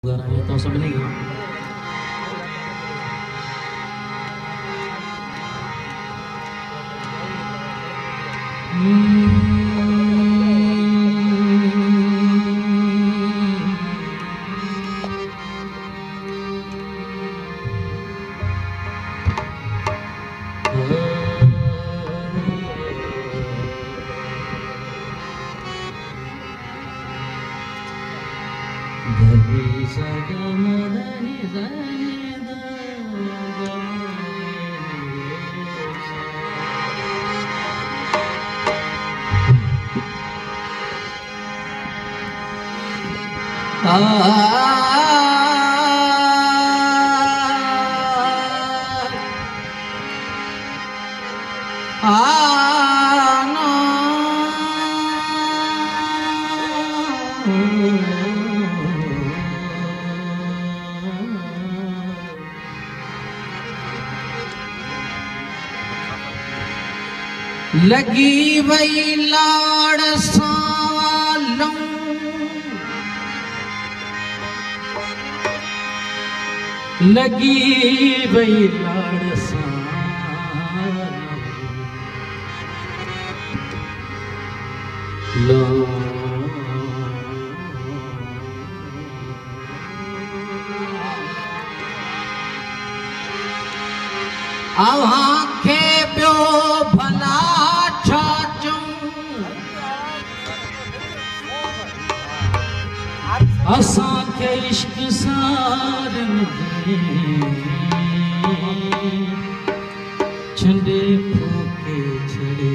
तो सब नहीं लगी वही लाड़ सालम लगी वही लाड़ सालम अब आंखें प्यो भला असां के इश्क सारन दे छंडे फूके छड़े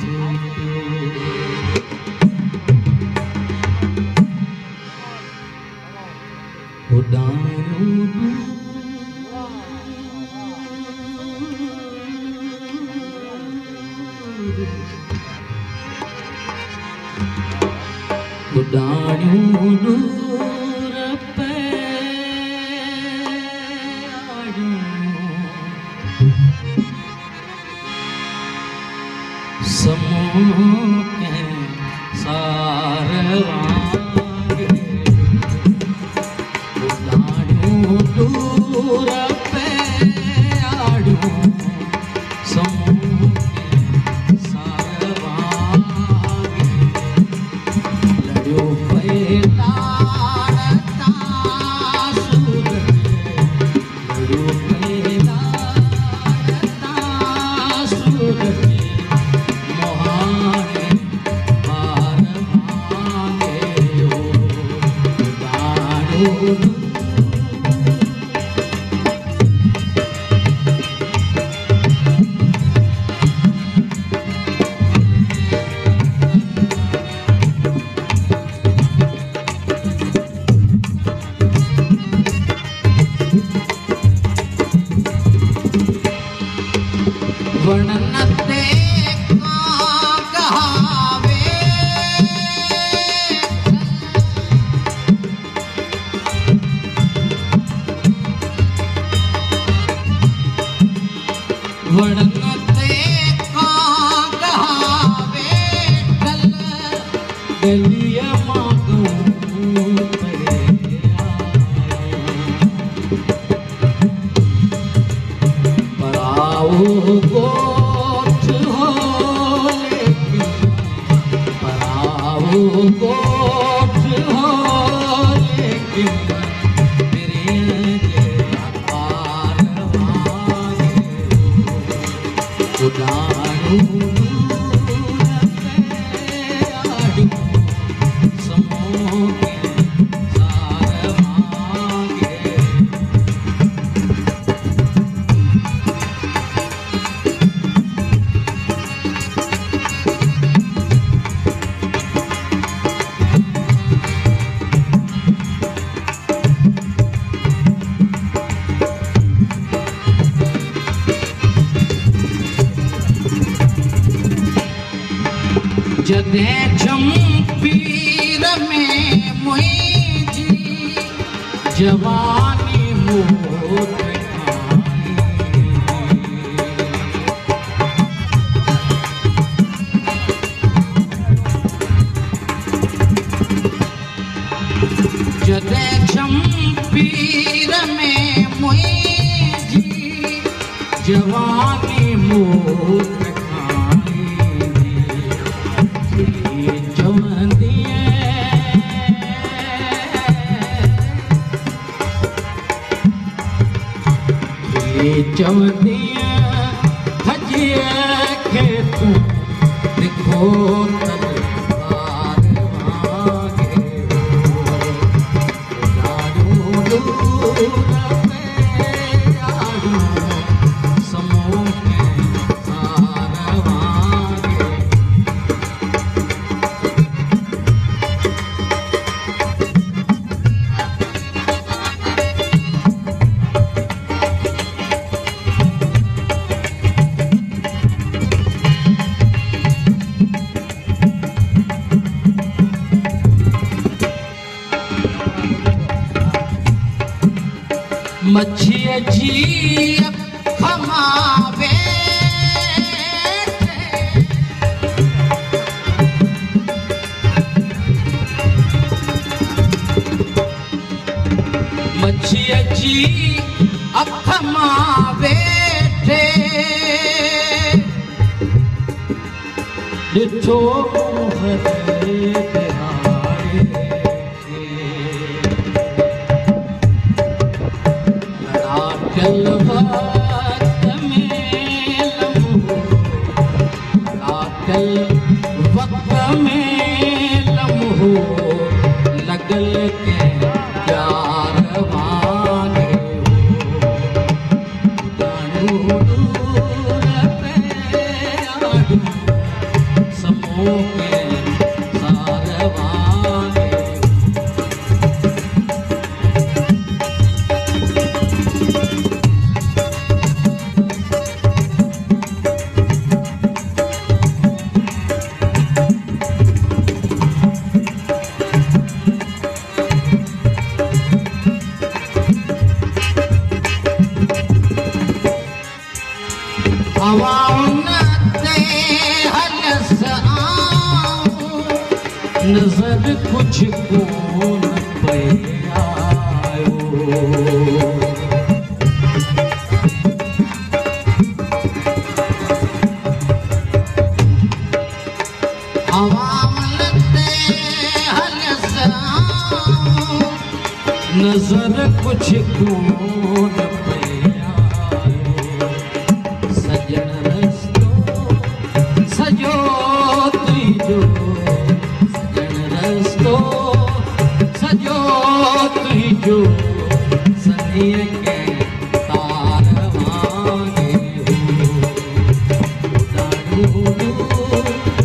उदायों दूर पे समूह के सारवांगे उदायों दूर पे आड़ू समूह के सारवांगे लड़ो पैदा जदे जंपीर में मुझी जवानी मोट जदे जंपीर जवानी मूत खानी चवंदी चवंदी हजिए खे तू देखो मच्छी जी खमावे मच्छी जी खमावे ॾिठो वक्त में लम्हो लगल के प्यार वांगे हो दूर पे आड़ू समूह के सार वांगे आवाउन ते हलस आऊं नजर कुछ कोन पे आयो आवाउन ते हलस आऊं नजर कुछ कोन पे सजो तुझो सजन रस्तो सजो तुझो सनिय के तार वांगे हो